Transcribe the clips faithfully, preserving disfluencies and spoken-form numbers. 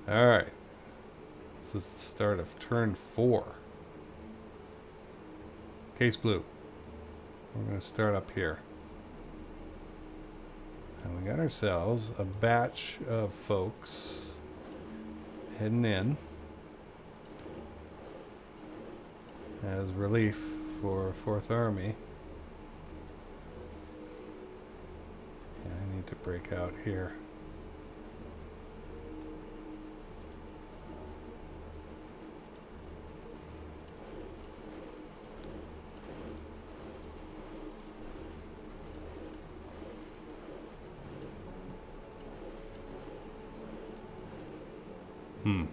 Alright. This is the start of turn four. Case blue. We're going to start up here. And we got ourselves a batch of folks heading in as relief for Fourth Army. Yeah, I need to break out here. Hmm.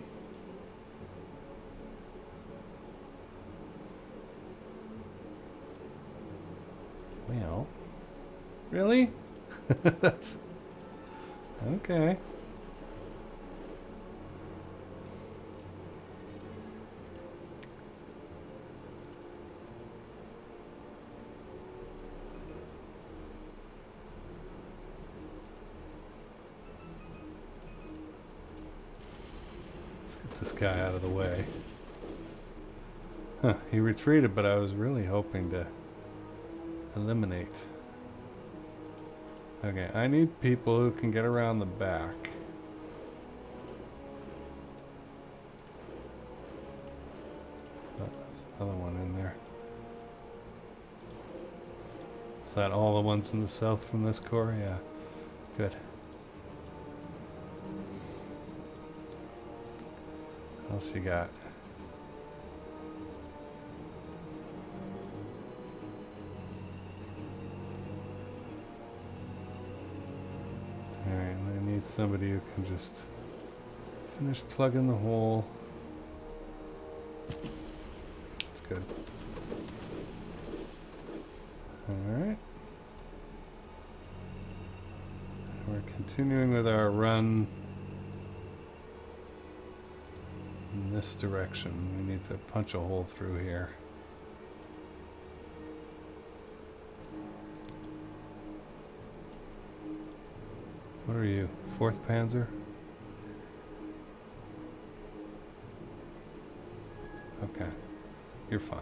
Well, really? That's okay. This guy out of the way. Huh, he retreated, but I was really hoping to eliminate. Okay, I need people who can get around the back. Oh, there's another one in there. Is that all the ones in the south from this corps? Yeah, good. What else you got? Alright, I need somebody who can just finish plugging the hole. That's good. Alright. We're continuing with our run in this direction. We need to punch a hole through here. What are you? Fourth Panzer? Okay. You're fine.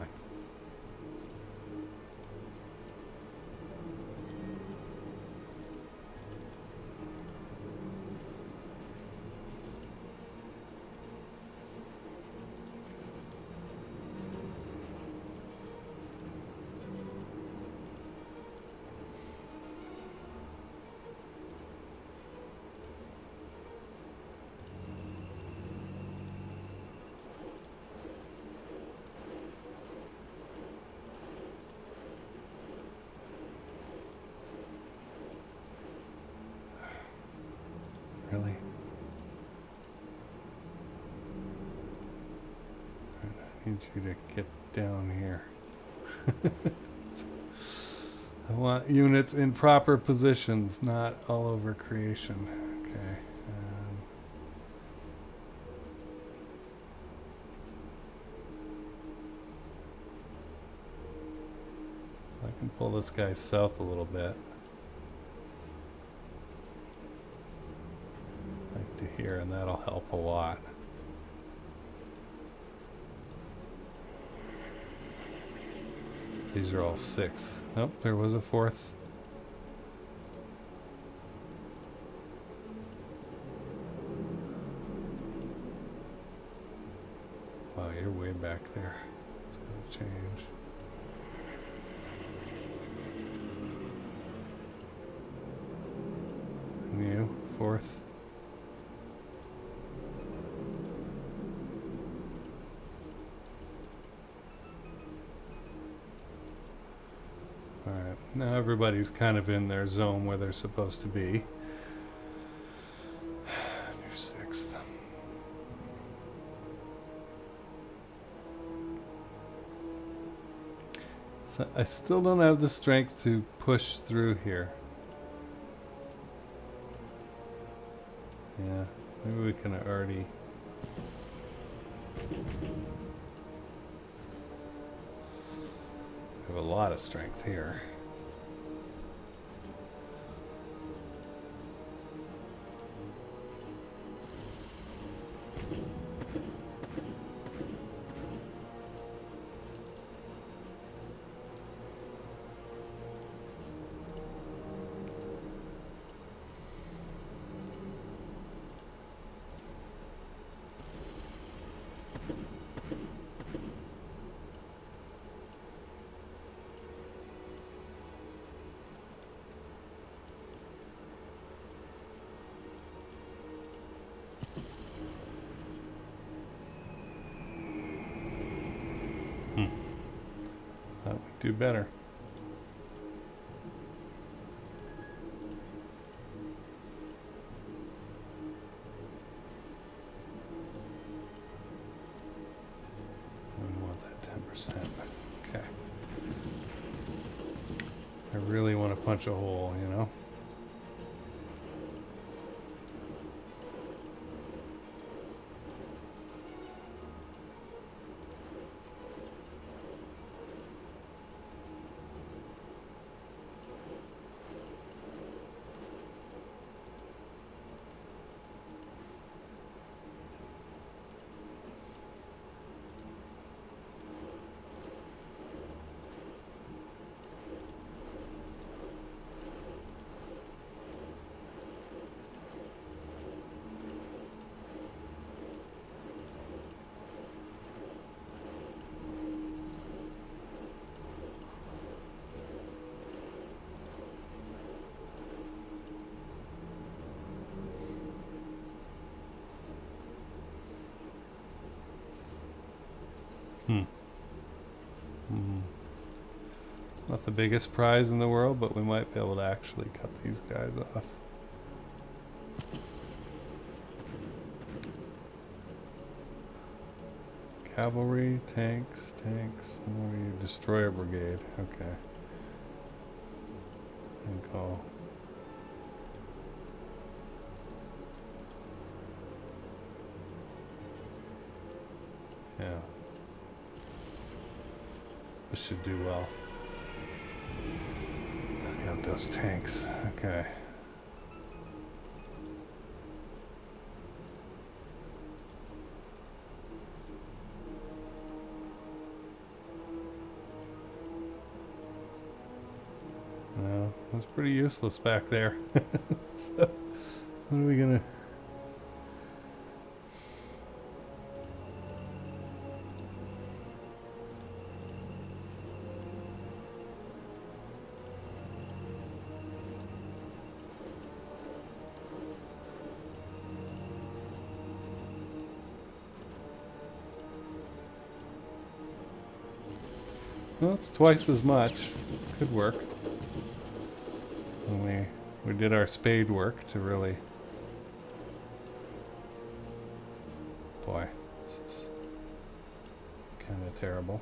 Really? I need you to get down here. I want units in proper positions, not all over creation. Okay. Um, I can pull this guy south a little bit. To here, and that'll help a lot. These are all sixth. Nope, there was a fourth. Wow, you're way back there. It's gonna change. And you, fourth. Alright, now everybody's kind of in their zone where they're supposed to be. You're sixth. So I still don't have the strength to push through here. Yeah, maybe we can already... We have a lot of strength here. do better. We want that ten percent. Okay. I really want to punch a hole, you know? Hmm. Hmm. It's not the biggest prize in the world, but we might be able to actually cut these guys off. Cavalry, tanks, tanks, and destroyer brigade. Okay. And call. Yeah. This should do well. Look out those tanks. Okay. No, it was pretty useless back there. So, what are we gonna... Well, it's twice as much. Could work. And we we did our spade work to really. Boy, this is kind of terrible.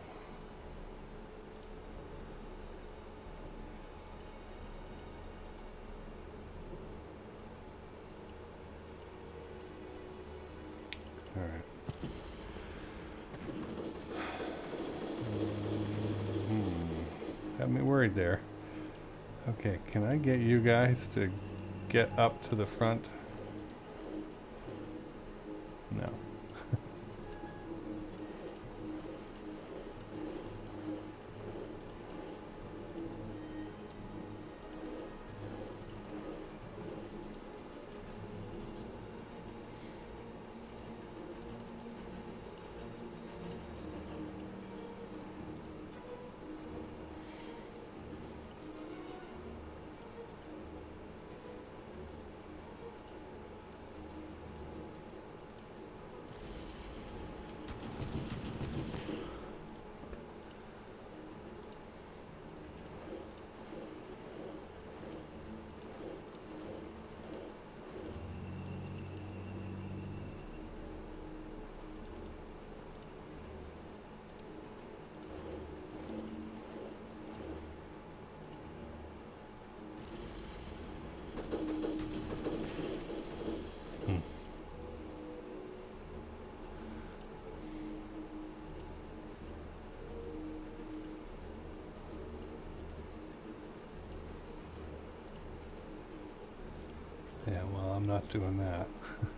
All right. Got me worried there. Okay, can I get you guys to get up to the front? No. Yeah, well, I'm not doing that.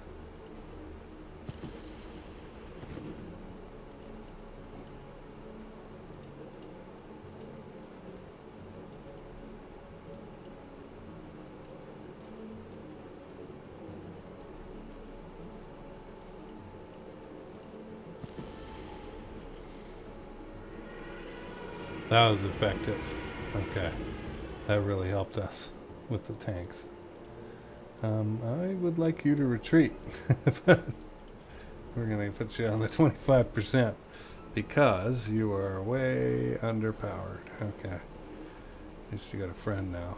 That was effective. Okay. That really helped us with the tanks. Um, I would like you to retreat. We're going to put you on the twenty-five percent. Because you are way underpowered. Okay. At least you got a friend now.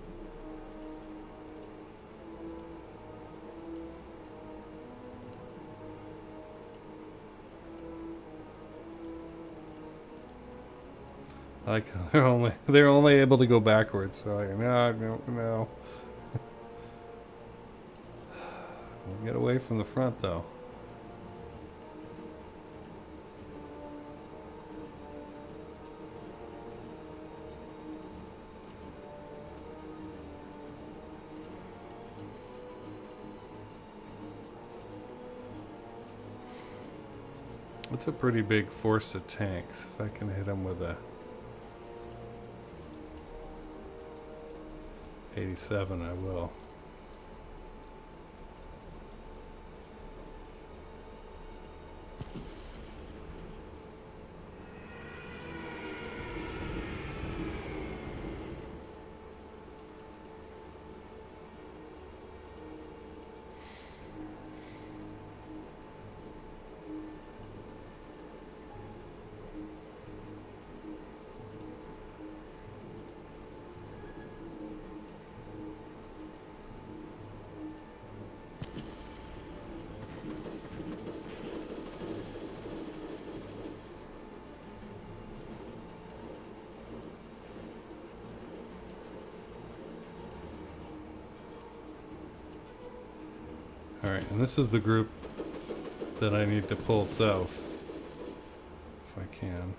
Like they're only they're only able to go backwards. So like, no, no, no. We'll get away from the front though. It's a pretty big force of tanks. If I can hit them with a eighty-seven, I will. Alright, and this is the group that I need to pull south, if I can.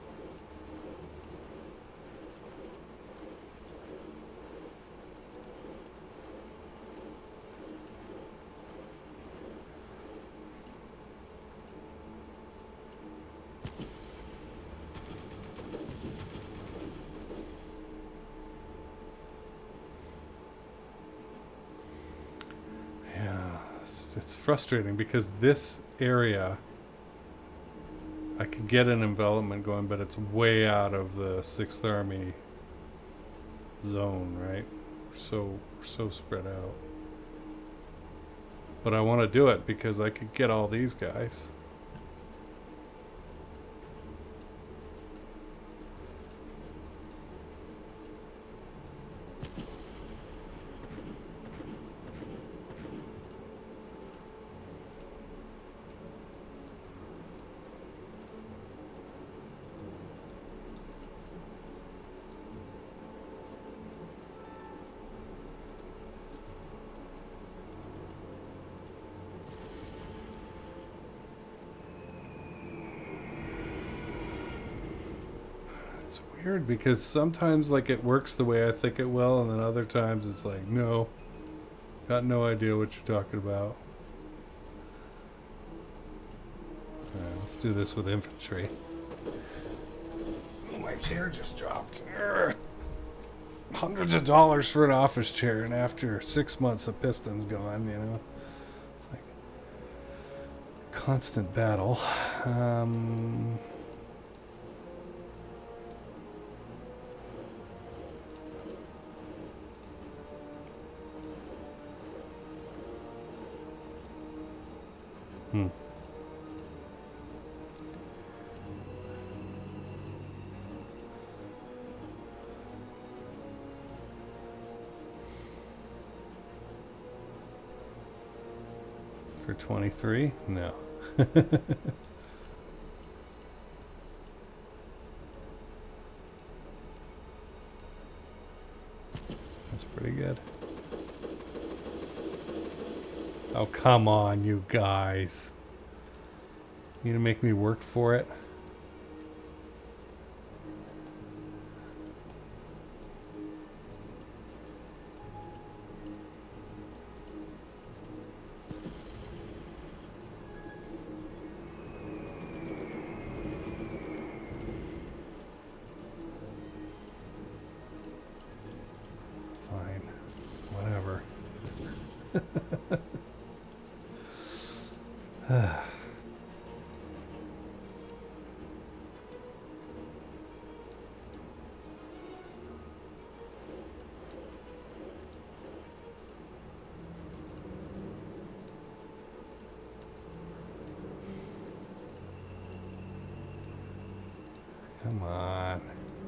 It's frustrating because this area I could get an envelopment going, but it's way out of the sixth Army zone, right? So so spread out. But I want to do it because I could get all these guys. Weird because sometimes like it works the way I think it will, and then other times it's like, no, got no idea what you're talking about. Alright, let's do this with infantry. My chair just dropped. Urgh. Hundreds of dollars for an office chair, and after six months the piston's gone, you know. It's like constant battle. Um... Hmm. For twenty-three? No. That's pretty good. Oh, come on, you guys. You gonna make me work for it? Fine. Whatever. Come on.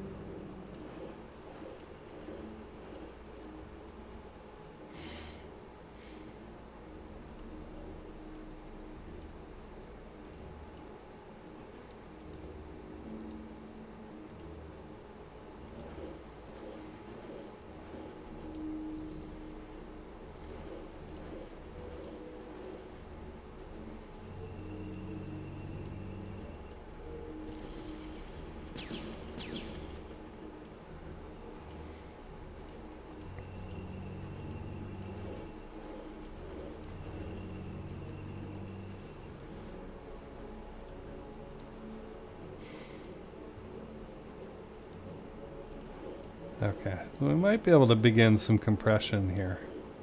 Okay, we might be able to begin some compression here.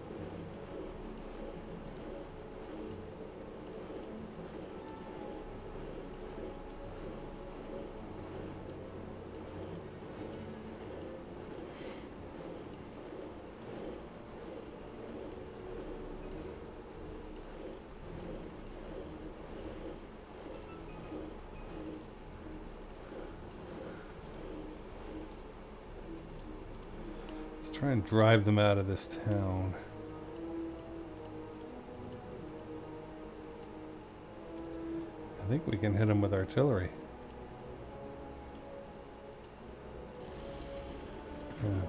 Try and drive them out of this town. I think we can hit them with artillery. Yeah.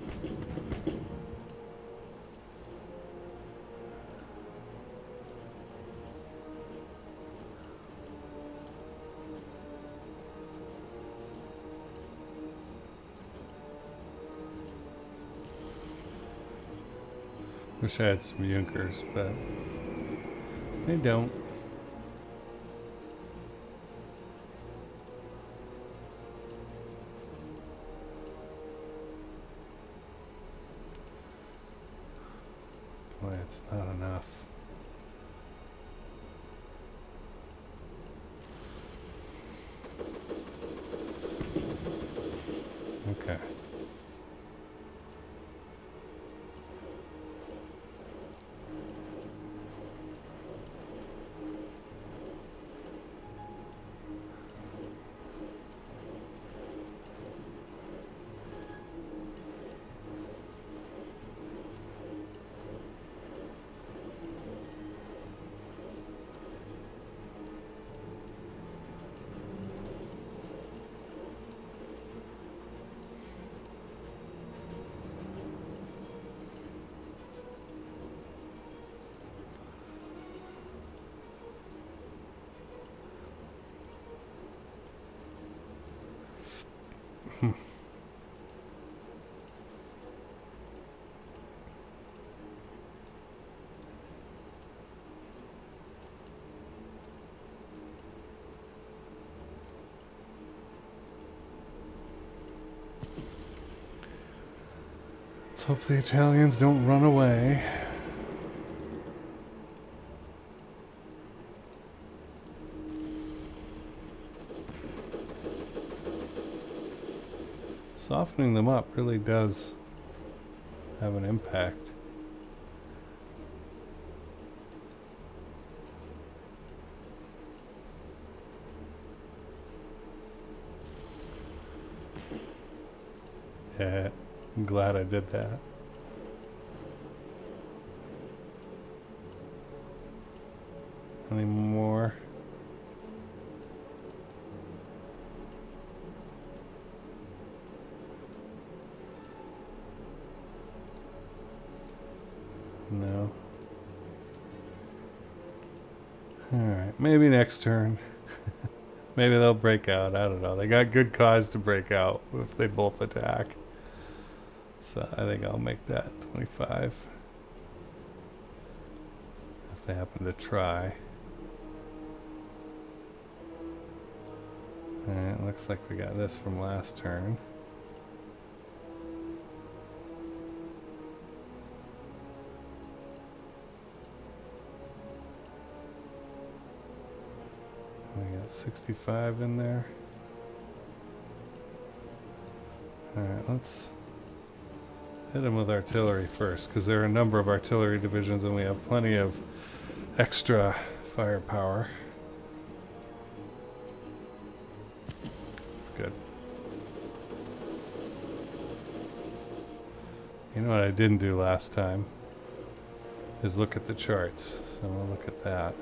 Wish I had some Junkers, but they don't. Boy, it's not enough. Okay. Hmm. Let's hope the Italians don't run away. Softening them up really does have an impact. Yeah, I'm glad I did that. Any more? No. Alright, maybe next turn. Maybe they'll break out. I don't know. They got good cause to break out if they both attack. So I think I'll make that twenty-five. If they happen to try. Alright, looks like we got this from last turn. We got sixty-five in there. Alright, let's hit them with artillery first, because there are a number of artillery divisions and we have plenty of extra firepower. That's good. You know what I didn't do last time is look at the charts. So we'll look at that.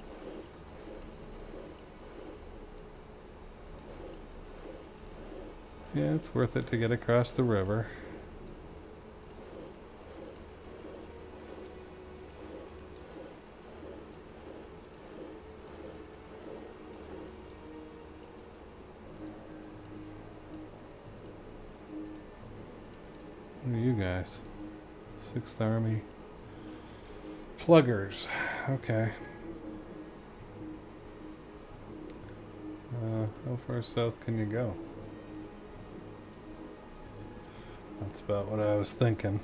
Yeah, it's worth it to get across the river. What are you guys? Sixth Army. Pluggers. Okay. Uh, how far south can you go? That's about what I was thinking.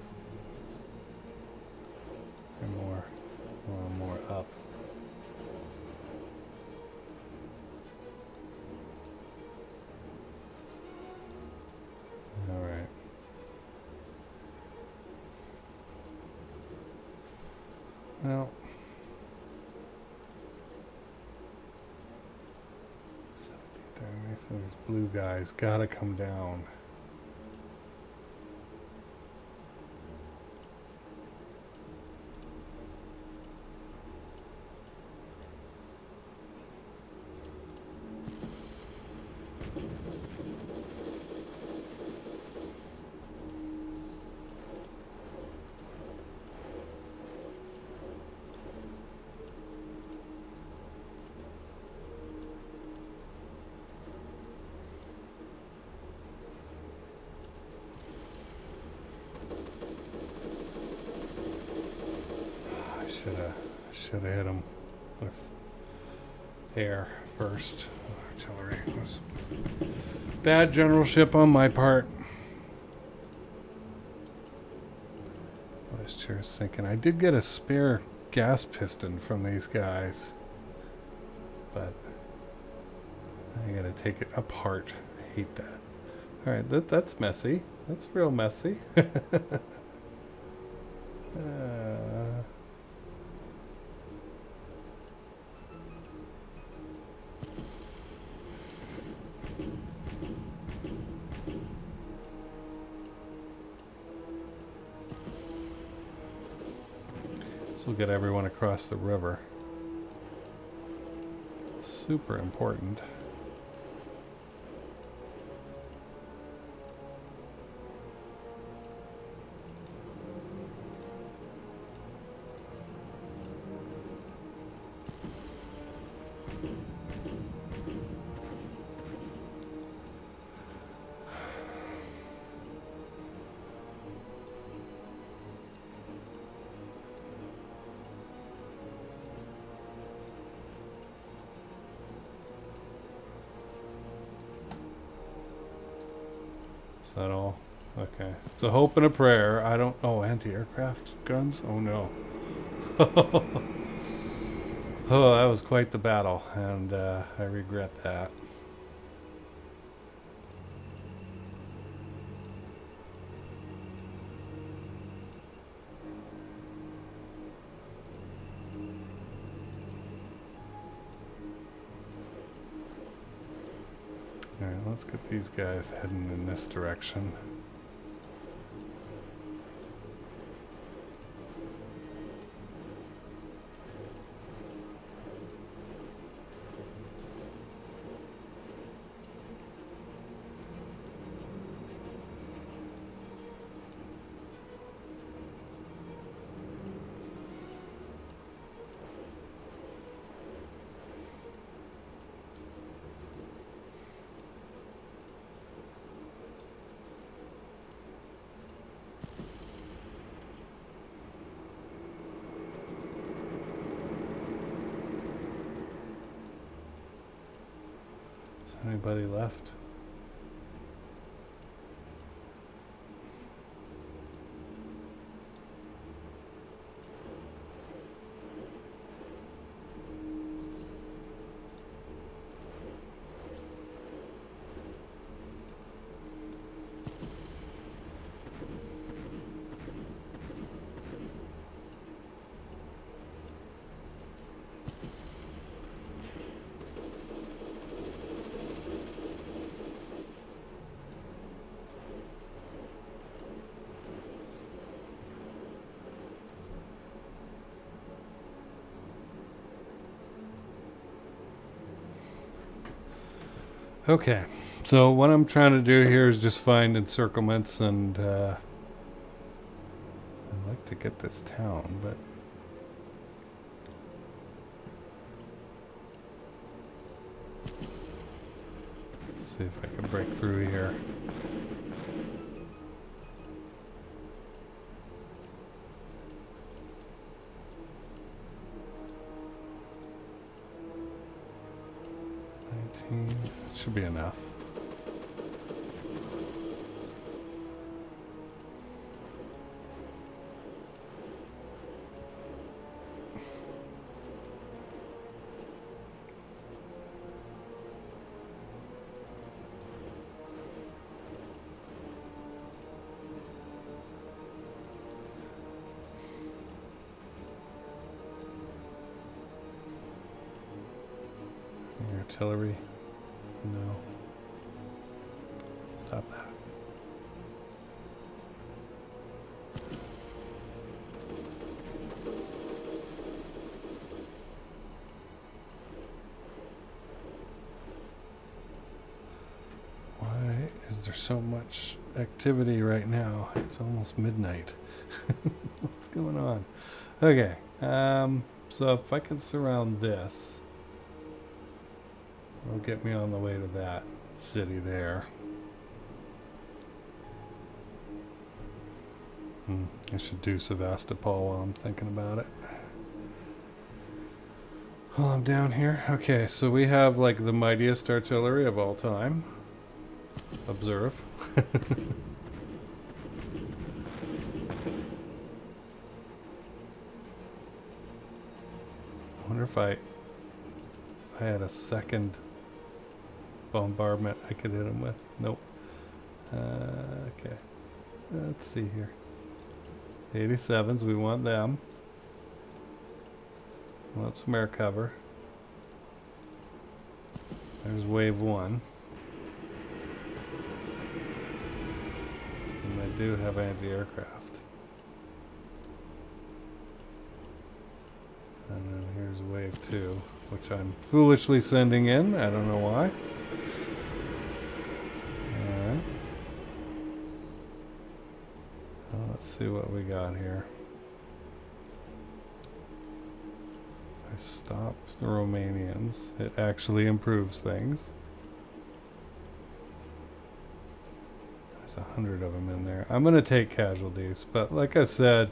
Or more, or more up. All right. Well, so these blue guys gotta come down. Should have hit him with air first. Artillery was bad generalship on my part. This chair's sinking. I did get a spare gas piston from these guys, but I gotta take it apart. I hate that. All right, that that's messy. That's real messy. uh, This will get everyone across the river. Super important. Is that all? Okay. It's a hope and a prayer. I don't... Oh, anti-aircraft guns? Oh, no. Oh, that was quite the battle, and uh, I regret that. Alright, let's get these guys heading in this direction. Anybody left? Okay, so what I'm trying to do here is just find encirclements, and uh, I'd like to get this town, but let's see if I can break through here. nineteen, should be enough. Artillery. No. Stop that. Why is there so much activity right now? It's almost midnight. What's going on? Okay. Um, so if I can surround this, it'll get me on the way to that city there. Hmm. I should do Sevastopol while I'm thinking about it. While I'm down here. Okay, so we have like the mightiest artillery of all time. Observe. I wonder if I, if I had a second bombardment I could hit him with. Nope. Uh, okay. Let's see here. eighty-sevens, we want them. We want some air cover. There's wave one. And they do have anti-aircraft. And then here's wave two, which I'm foolishly sending in. I don't know why. Alright. Well, let's see what we got here. If I stop the Romanians, it actually improves things. There's a hundred of them in there. I'm going to take casualties, but like I said,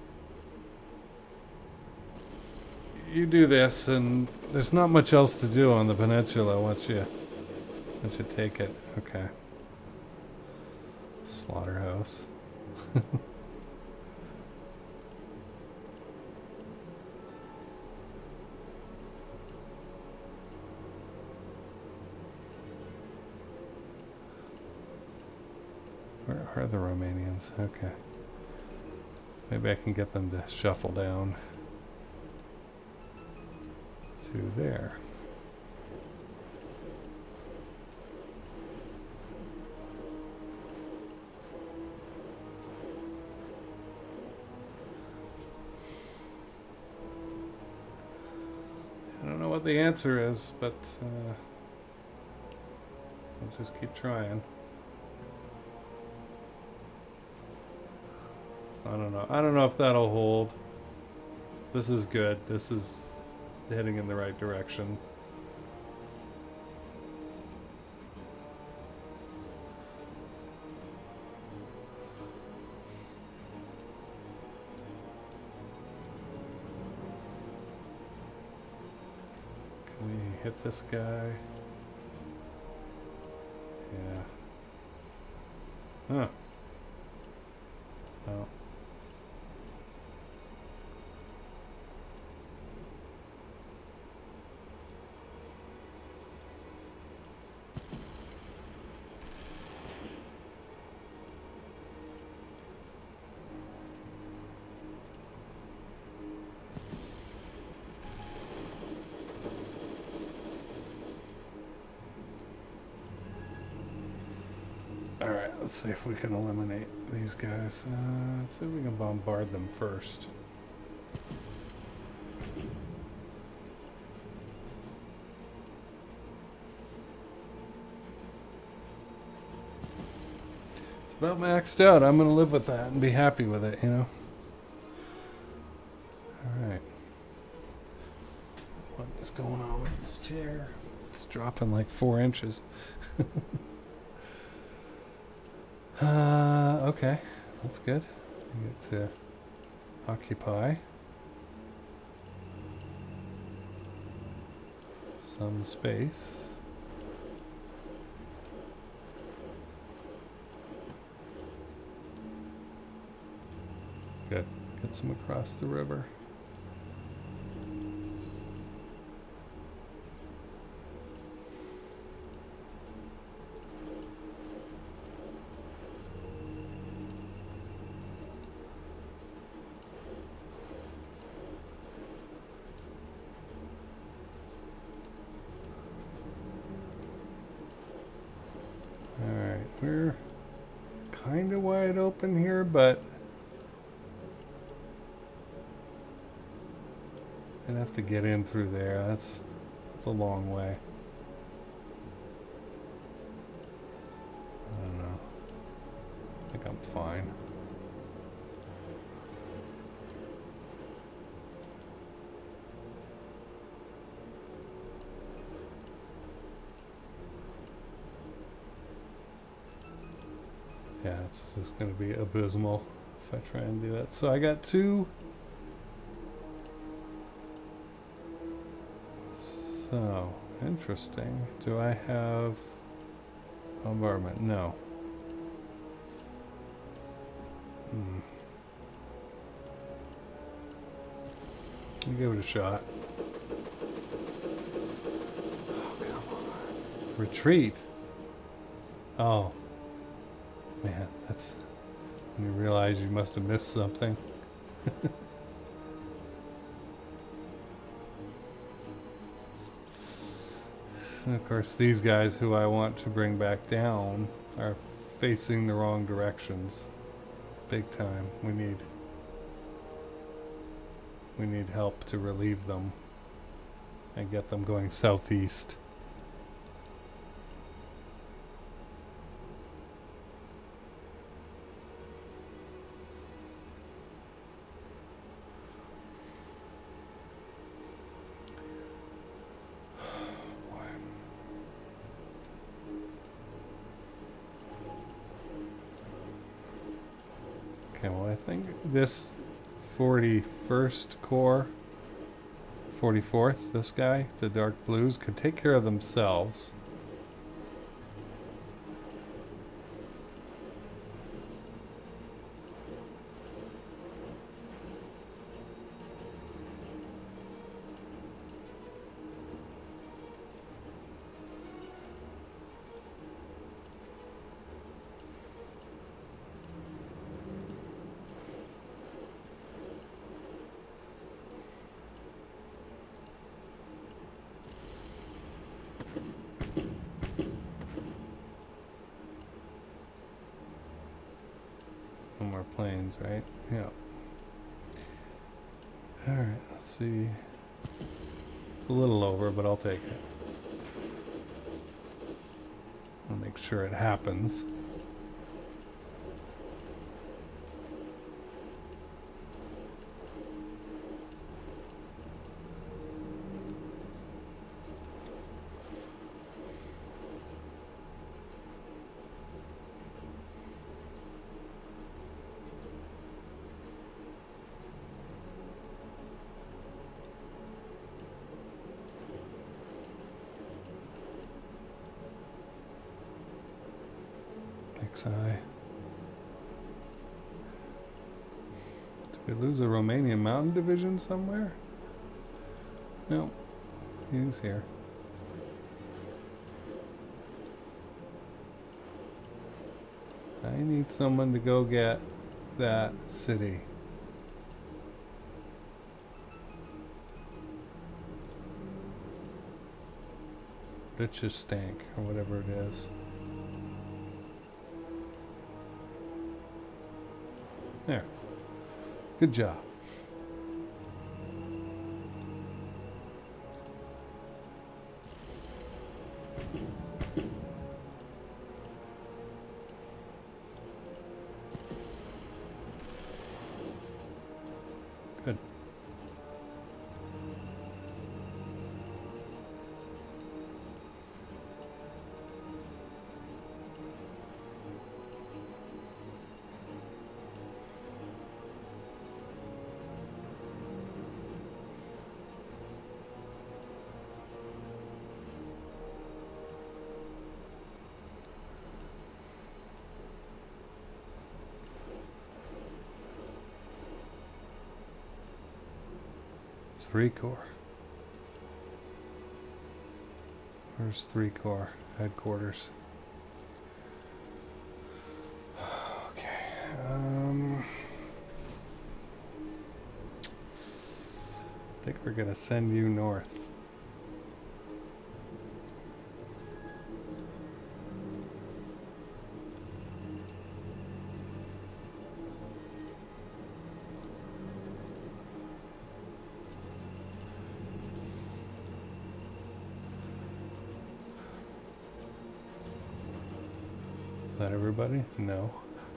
you do this and there's not much else to do on the peninsula once you once you take it. Okay. Slaughterhouse. Where are the Romanians? Okay. Maybe I can get them to shuffle down to there. I don't know what the answer is, but uh, I'll just keep trying. I don't know. I don't know if that'll hold. This is good. This is heading in the right direction. Can we hit this guy? Yeah. Huh. Oh. Alright, let's see if we can eliminate these guys. Uh, let's see if we can bombard them first. It's about maxed out. I'm gonna live with that and be happy with it, you know. All right. What is going on with this chair? It's dropping like four inches. uh, okay, that's good. You get to occupy some space. Good. Get some across the river. Alright, we're kind of wide open here, but I'd have to get in through there. That's that's a long way. I don't know. I think I'm fine. Yeah, it's just going to be abysmal if I try and do that. So I got two. So, interesting. Do I have bombardment? No. Hmm. Let me give it a shot. Oh, come on. Retreat. Oh. Man, that's when you realize you must have missed something. And of course, these guys who I want to bring back down are facing the wrong directions. Big time. We need we need help to relieve them and get them going southeast. Okay, well I think this forty-first Corps, forty-fourth, this guy, the dark blues, could take care of themselves. More planes, right? Yeah. Alright, let's see. It's a little over, but I'll take it. I'll make sure it happens. I. Did we lose a Romanian mountain division somewhere? No, he's here. I need someone to go get that city. Stank, or whatever it is. There. Good job. three corps. Where's three corps headquarters? Okay. Um, I think we're gonna send you north. Is that everybody? No.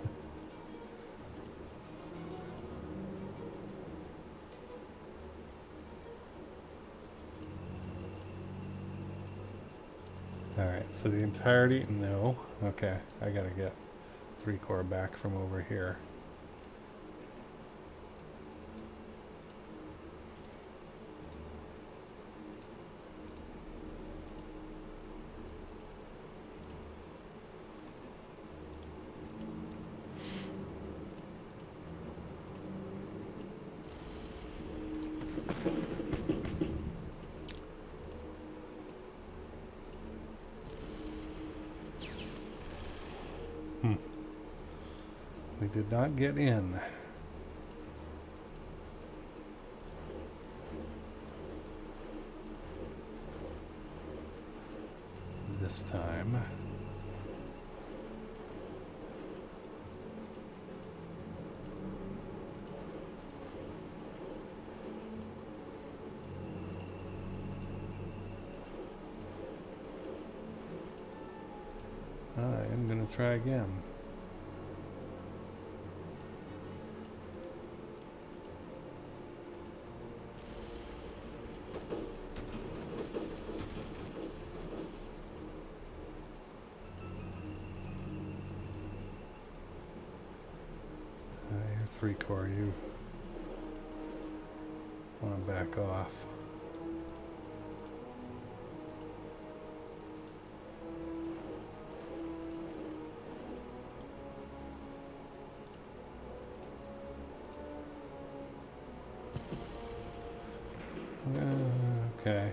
Alright, so the entirety? No. Okay, I gotta get three corps back from over here. Hmm. We did not get in. This time. I am going to try again. Uh, you're three corps, you want to back off. Uh, okay.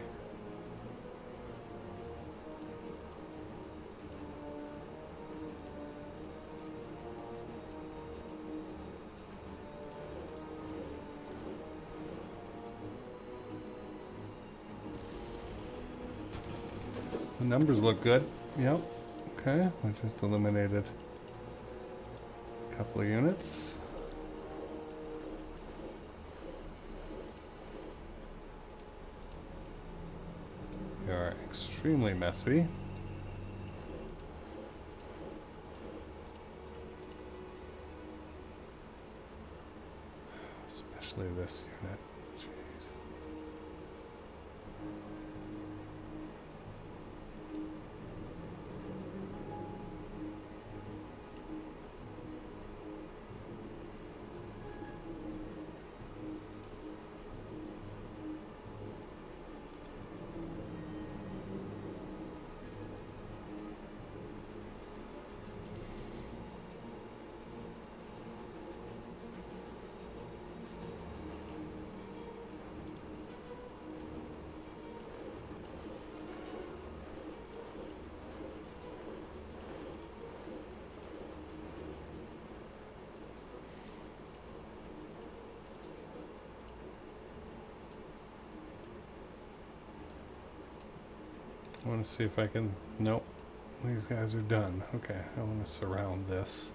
The numbers look good. Yep. Okay. I just eliminated a couple of units. They are extremely messy. Especially this unit. Jeez. I want to see if I can... Nope. These guys are done. Okay, I want to surround this.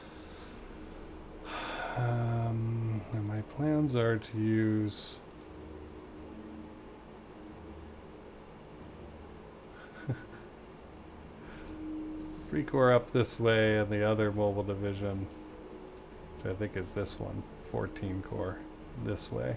Um, and my plans are to use... three corps up this way and the other mobile division, which I think is this one, fourteen corps this way.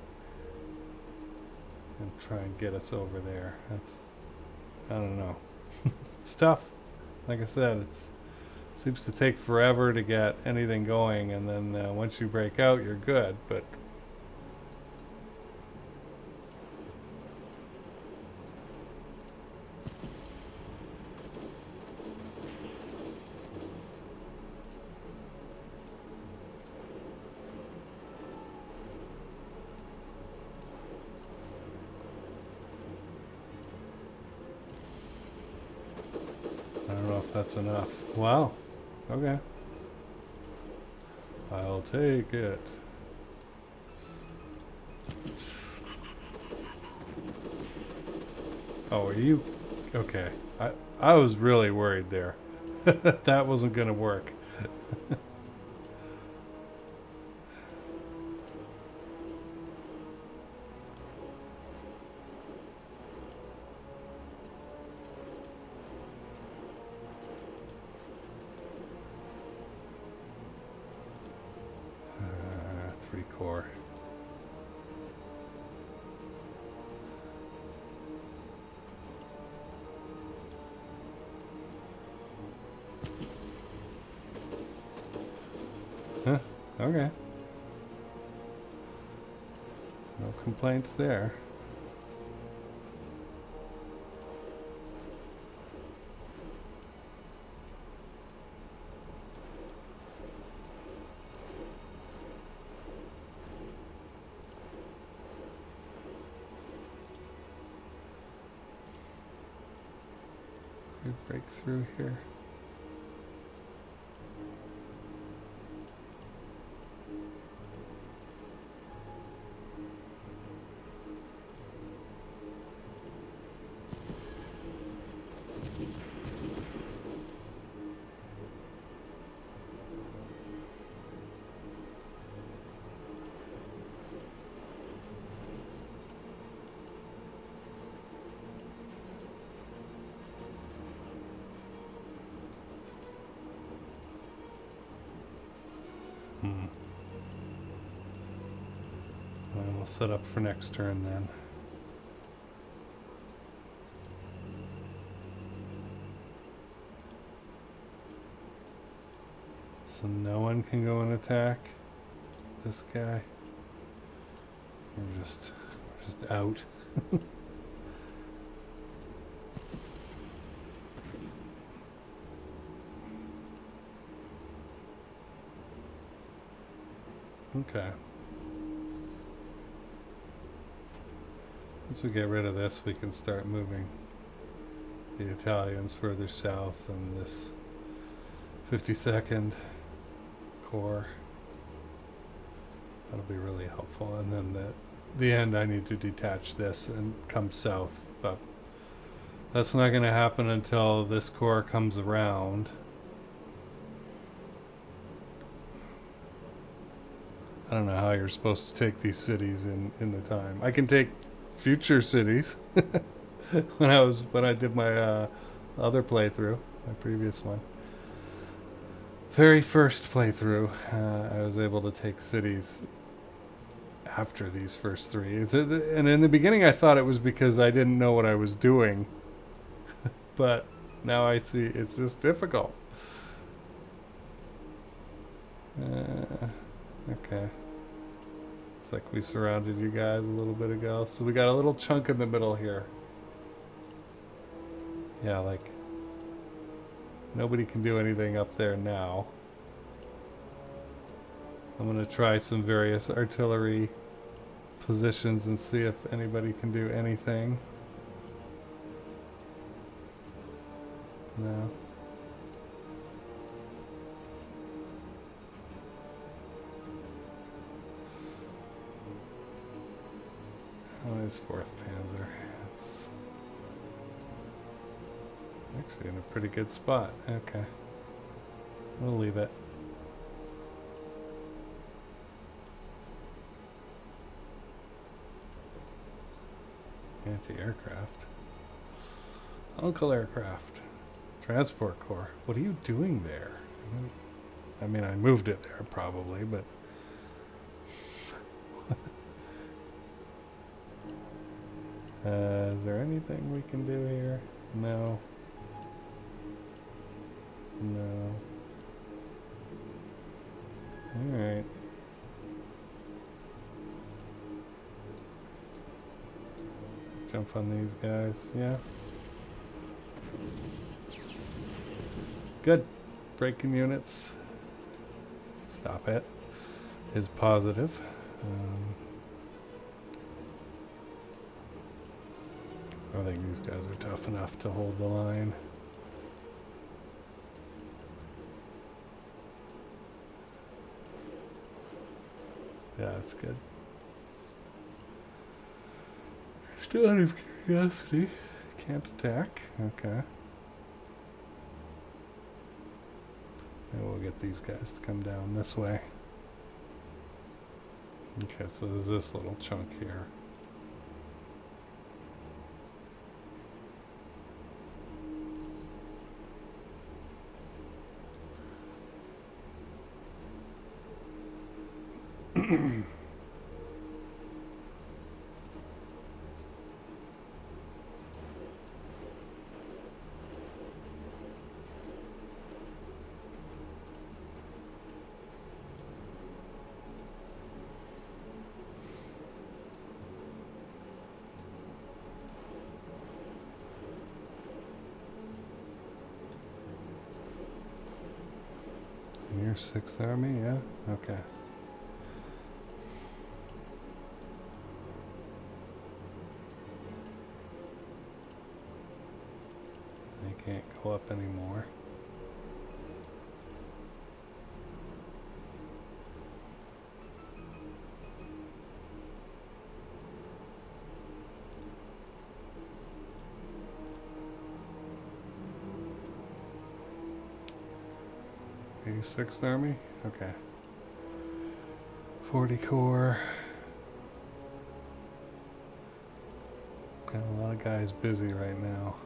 And try and get us over there. That's... I don't know. It's tough. Like I said, it's seems to take forever to get anything going, and then uh, once you break out, you're good. But that's enough. Wow. Okay. I'll take it. Oh, are you... Okay. I, I was really worried there. That wasn't gonna work. uh, three core. Huh, okay. No complaints there. We break through here. Hmm. Well, we'll set up for next turn then. So no one can go and attack this guy. We're just, we're just out. Okay. Once we get rid of this, we can start moving the Italians further south and this fifty-second Corps. That'll be really helpful. And then the the end, I need to detach this and come south, but that's not going to happen until this Corps comes around. I don't know how you're supposed to take these cities in in the time. I can take future cities. when I was when I did my uh, other playthrough, my previous one, very first playthrough, uh, I was able to take cities after these first three. It's a, and in the beginning, I thought it was because I didn't know what I was doing, but now I see it's just difficult. Uh, Okay. Looks like we surrounded you guys a little bit ago. So we got a little chunk in the middle here. Yeah, like nobody can do anything up there now. I'm gonna try some various artillery positions and see if anybody can do anything. No. Oh, it's fourth Panzer. It's actually in a pretty good spot. Okay. We'll leave it. Anti-aircraft. Uncle Aircraft. Transport Corps. What are you doing there? I mean, I moved it there probably, but... Uh, is there anything we can do here? No. No. Alright. Jump on these guys, yeah. Good. Breaking units. Stop it. Is positive. Um, I think these guys are tough enough to hold the line. Yeah, that's good. Still out of curiosity. Can't attack. Okay. Maybe we'll get these guys to come down this way. Okay, so there's this little chunk here. Near sixth Army, yeah? Okay. They can't go up anymore. eighty-sixth Army? Okay. forty Corps. Got a lot of guys busy right now.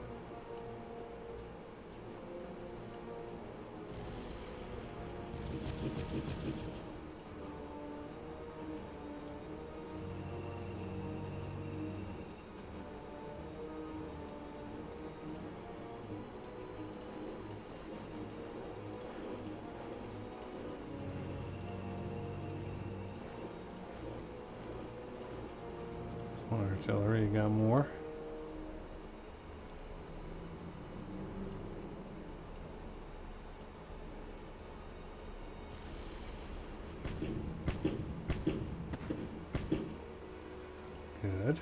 Artillery, you got more? Good.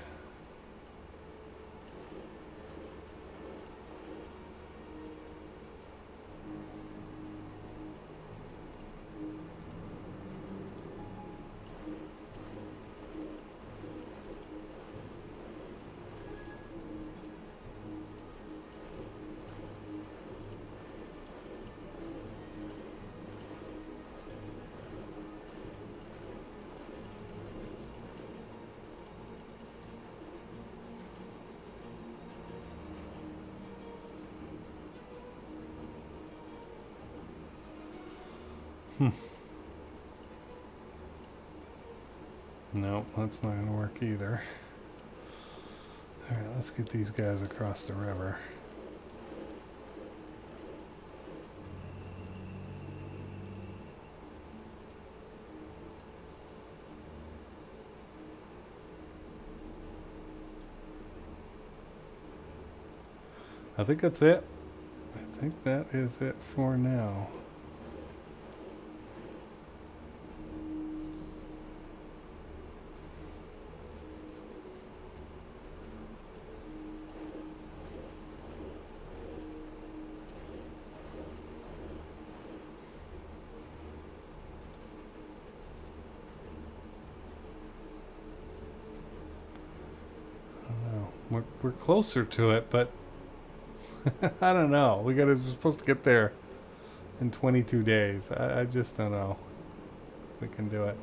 Hmm. Nope, that's not gonna work either. Alright, let's get these guys across the river. I think that's it. I think that is it for now. We're, we're closer to it, but I don't know. We gotta, we're supposed to get there in twenty-two days. I, I just don't know if we can do it.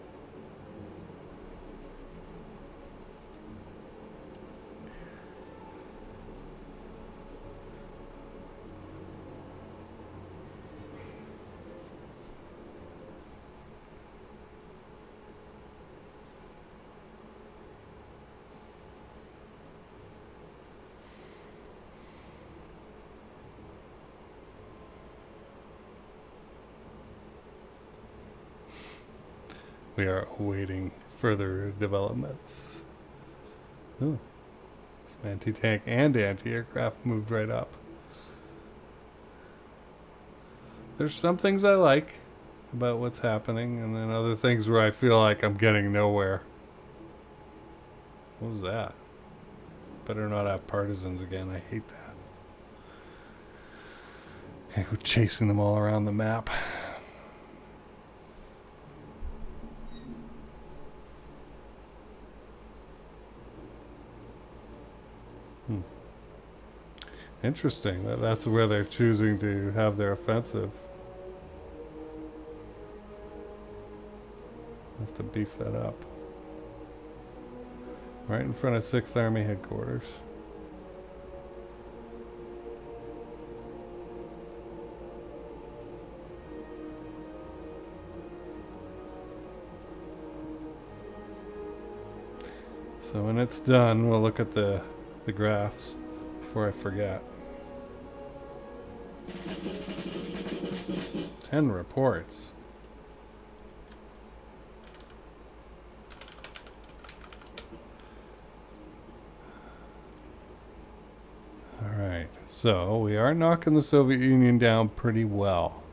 We are awaiting further developments. Ooh. Anti-tank and anti-aircraft moved right up. There's some things I like about what's happening, and then other things where I feel like I'm getting nowhere. What was that? Better not have partisans again. I hate that. I go chasing them all around the map. Hmm. Interesting that that's where they're choosing to have their offensive. Have to beef that up. Right in front of sixth Army headquarters. So when it's done, we'll look at the, the graphs before I forget. Ten reports. Alright, so we are knocking the Soviet Union down pretty well.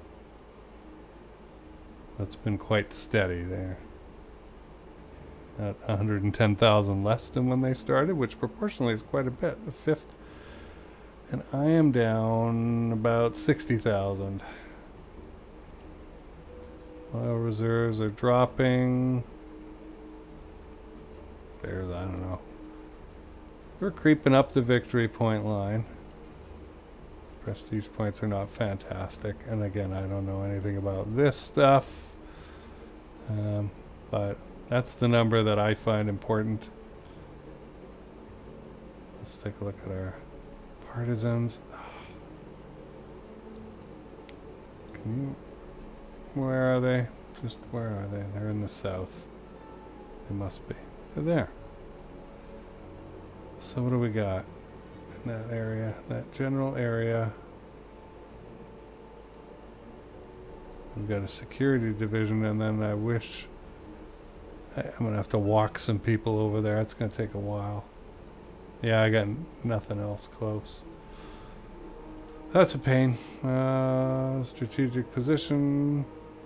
That's been quite steady there. At one hundred ten thousand less than when they started, which proportionally is quite a bit, a fifth. And I am down about sixty thousand. Oil reserves are dropping. There's, I don't know. We're creeping up the victory point line. Prestige points are not fantastic. And again, I don't know anything about this stuff. Um, but that's the number that I find important. Let's take a look at our partisans. Can you... Where are they? Just where are they? They're in the south. They must be. They're there. So what do we got in that area? That general area. We've got a security division, and then I wish I, I'm gonna have to walk some people over there. It's gonna take a while. Yeah, I got nothing else close. That's a pain. Uh, strategic position.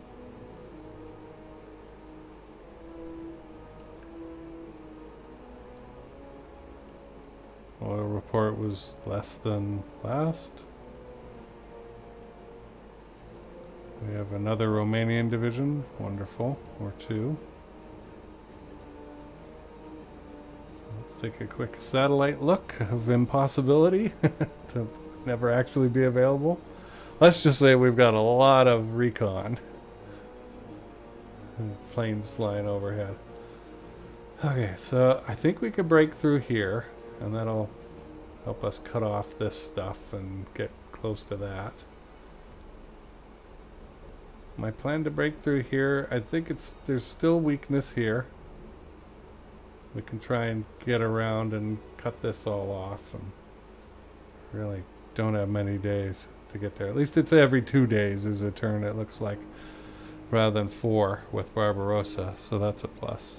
Oil report was less than last. We have another Romanian division. Wonderful. Or two. Let's take a quick satellite look of impossibility to never actually be available. Let's just say we've got a lot of recon. Planes flying overhead. Okay, so I think we could break through here, and that'll help us cut off this stuff and get close to that. My plan to break through here, I think it's there's still weakness here. We can try and get around and cut this all off, and really don't have many days to get there. At least it's every two days is a turn, it looks like, rather than four with Barbarossa, so that's a plus.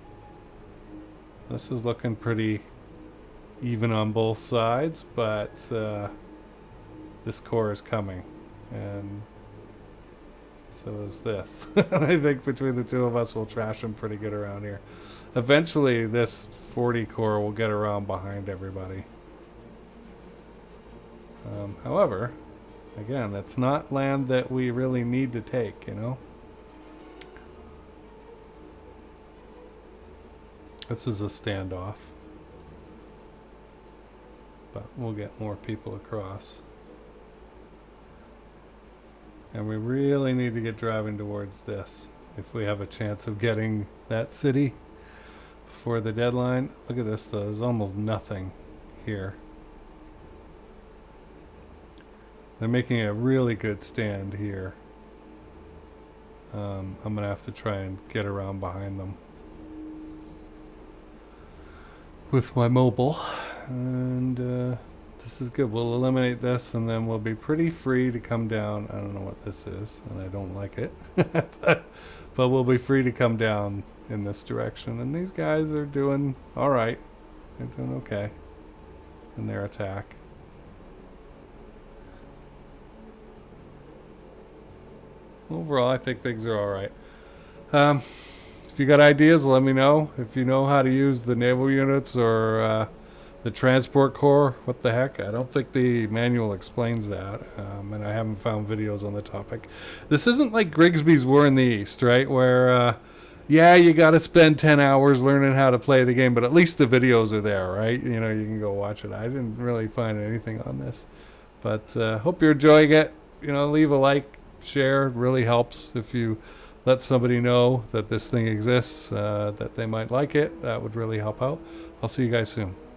This is looking pretty even on both sides, but uh, this core is coming, and so is this. I think between the two of us we'll trash them pretty good around here. Eventually this forty core will get around behind everybody. Um, however, again, that's not land that we really need to take, you know? This is a standoff. But we'll get more people across. And we really need to get driving towards this if we have a chance of getting that city before the deadline. Look at this though, there's almost nothing here. They're making a really good stand here. Um, I'm gonna have to try and get around behind them with my mobile, and uh, this is good. We'll eliminate this, and then we'll be pretty free to come down. I don't know what this is, and I don't like it, but, but we'll be free to come down in this direction. And these guys are doing all right. They're doing okay in their attack. Overall, I think things are all right. Um, if you got ideas, let me know. If you know how to use the naval units or uh, the transport corps, what the heck? I don't think the manual explains that, um, and I haven't found videos on the topic. This isn't like Grigsby's War in the East, right? Where uh, Yeah, you got to spend ten hours learning how to play the game, but at least the videos are there, right? You know, you can go watch it. I didn't really find anything on this, but uh, hope you're enjoying it. You know, leave a like, share. It really helps if you let somebody know that this thing exists, uh, that they might like it. That would really help out. I'll see you guys soon.